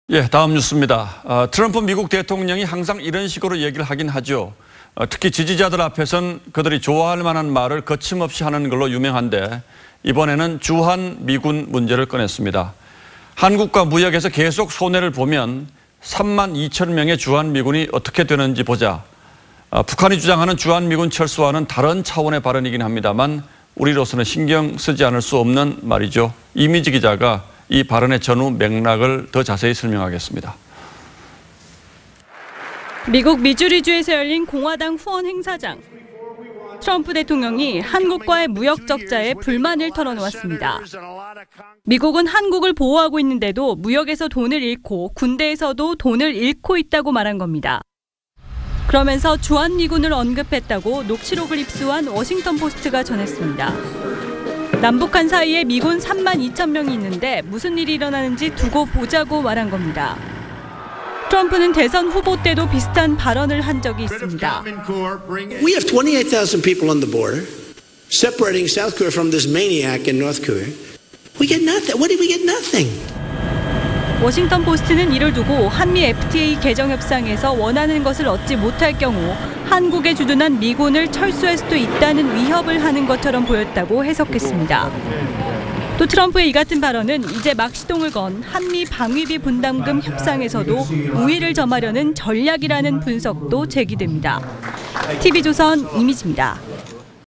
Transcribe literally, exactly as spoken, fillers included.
예, 다음 뉴스입니다. 어, 트럼프 미국 대통령이 항상 이런 식으로 얘기를 하긴 하죠. 어, 특히 지지자들 앞에선 그들이 좋아할 만한 말을 거침없이 하는 걸로 유명한데 이번에는 주한 미군 문제를 꺼냈습니다. 한국과 무역에서 계속 손해를 보면 삼만 이천 명의 주한 미군이 어떻게 되는지 보자. 어, 북한이 주장하는 주한 미군 철수와는 다른 차원의 발언이긴 합니다만 우리로서는 신경 쓰지 않을 수 없는 말이죠. 이미지 기자가 이 발언의 전후 맥락을 더 자세히 설명하겠습니다. 미국 미주리주에서 열린 공화당 후원 행사장. 트럼프 대통령이 한국과의 무역 적자에 불만을 털어놓았습니다. 미국은 한국을 보호하고 있는데도 무역에서 돈을 잃고 군대에서도 돈을 잃고 있다고 말한 겁니다. 그러면서 주한미군을 언급했다고 녹취록을 입수한 워싱턴 포스트가 전했습니다. 남북한 사이에 미군 삼만 이천 명이 있는데 무슨 일이 일어나는지 두고 보자고 말한 겁니다. 트럼프는 대선 후보 때도 비슷한 발언을 한 적이 있습니다. We have twenty-eight thousand people on the border, separating South Korea from this maniac in North Korea. We get nothing. What did we get? Nothing. 워싱턴 포스트는 이를 두고 한미 에프티에이 개정 협상에서 원하는 것을 얻지 못할 경우 한국에 주둔한 미군을 철수할 수도 있다는 위협을 하는 것처럼 보였다고 해석했습니다. 또 트럼프의 이 같은 발언은 이제 막 시동을 건 한미 방위비 분담금 협상에서도 우위를 점하려는 전략이라는 분석도 제기됩니다. 티비조선 이미지입니다.